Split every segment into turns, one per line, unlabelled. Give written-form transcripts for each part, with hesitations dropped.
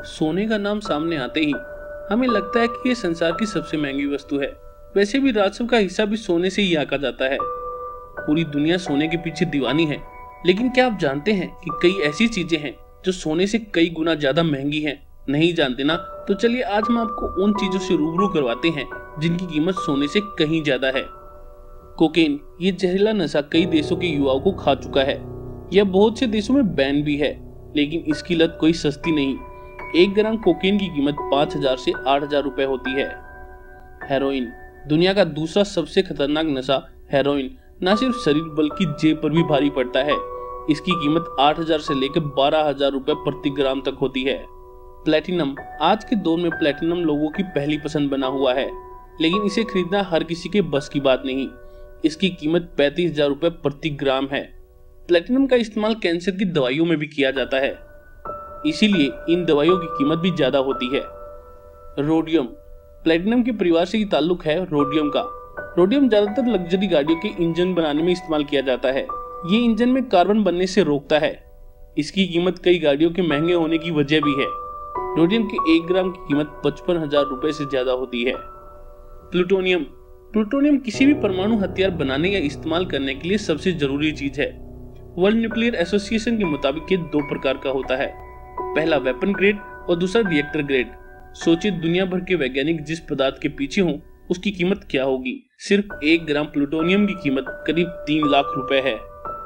सोने का नाम सामने आते ही हमें लगता है कि ये संसार की सबसे महंगी वस्तु है। वैसे भी राजस्व का हिस्सा भी सोने से ही आंका जाता है। पूरी दुनिया सोने के पीछे दीवानी है, लेकिन क्या आप जानते हैं कि कई ऐसी चीजें हैं जो सोने से कई गुना ज्यादा महंगी हैं? नहीं जानते ना? तो चलिए आज हम आपको उन चीजों से रूबरू करवाते हैं जिनकी कीमत सोने से कहीं ज्यादा है। कोकेन, ये जहरीला नशा कई देशों के युवाओं को खा चुका है। यह बहुत से देशों में बैन भी है, लेकिन इसकी लत कोई सस्ती नहीं। 1 ग्राम कोकेन की कीमत 5,000 से 8,000 रुपए होती है। हेरोइन, दुनिया का दूसरा सबसे खतरनाक नशा हेरोइन न सिर्फ शरीर बल्कि जेब पर भी भारी पड़ता है। इसकी कीमत 8,000 से लेकर 12,000 रुपए प्रति ग्राम तक होती है। प्लेटिनम, आज के दौर में प्लेटिनम लोगों की पहली पसंद बना हुआ है, लेकिन इसे खरीदना हर किसी के बस की बात नहीं। इसकी कीमत 35,000 रुपए प्रति ग्राम है। प्लेटिनम का इस्तेमाल कैंसर की दवाइयों में भी किया जाता है, इसीलिए इन दवाइयों की कीमत भी ज्यादा होती है। रोडियम, प्लेटिनम के परिवार से ही ताल्लुक है रोडियम का। रोडियम ज्यादातर लग्जरी गाड़ियों के इंजन बनाने में इस्तेमाल किया जाता है। ये इंजन में कार्बन बनने से रोकता है। इसकी कीमत कई गाड़ियों के महंगे होने की वजह भी है। रोडियम के 1 ग्राम की कीमत 55,000 रुपए से ज्यादा होती है। प्लूटोनियम, प्लूटोनियम किसी भी परमाणु हथियार बनाने या इस्तेमाल करने के लिए सबसे जरूरी चीज है। वर्ल्ड न्यूक्लियर एसोसिएशन के मुताबिक ये 2 प्रकार का होता है, पहला वेपन ग्रेड और दूसरा रिएक्टर ग्रेड। सोचिए दुनिया भर के वैज्ञानिक जिस पदार्थ के पीछे हों उसकी कीमत क्या होगी। सिर्फ 1 ग्राम प्लूटोनियम की कीमत करीब 3 लाख रुपए है।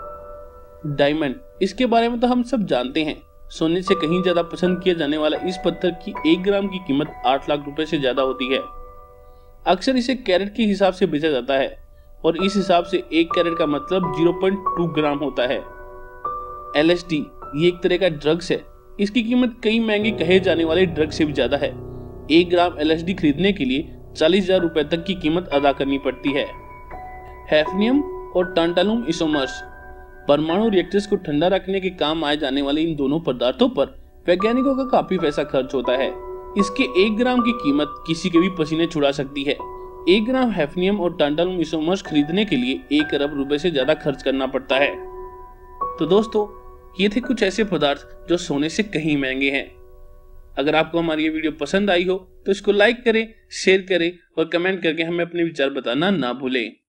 डायमंड, इसके बारे में तो हम सब जानते हैं। सोने से कहीं ज्यादा पसंद किया जाने वाला इस पत्थर की 1 ग्राम की कीमत 8 लाख रुपए से ज्यादा होती है। अक्सर इसे कैरेट के हिसाब से बेचा जाता है और इस हिसाब से 1 कैरेट का मतलब 0.2 ग्राम होता है। LSD, ये एक तरह का ड्रग्स है। इसकी कीमत कई महंगे कहे जाने वाले ड्रग से भी ज्यादा है। 1 ग्राम LSD खरीदने के लिए 40,000 रुपए तक की कीमत अदा करनी पड़ती है। हैफनियम और टांटालुम इसोमर्स, परमाणु रिएक्टर्स को ठंडा रखने के काम आए जाने वाले इन दोनों पदार्थों पर वैज्ञानिकों का काफी पैसा खर्च होता है। इसके 1 ग्राम की कीमत किसी के भी पसीने छुड़ा सकती है। 1 ग्राम हैफनियम और टांटालुम इसोमर्स खरीदने के लिए 1 अरब रुपए से ज्यादा खर्च करना पड़ता है। तो दोस्तों, ये थे कुछ ऐसे पदार्थ जो सोने से कहीं महंगे हैं। अगर आपको हमारी ये वीडियो पसंद आई हो तो इसको लाइक करें, शेयर करें और कमेंट करके हमें अपने विचार बताना ना भूलें।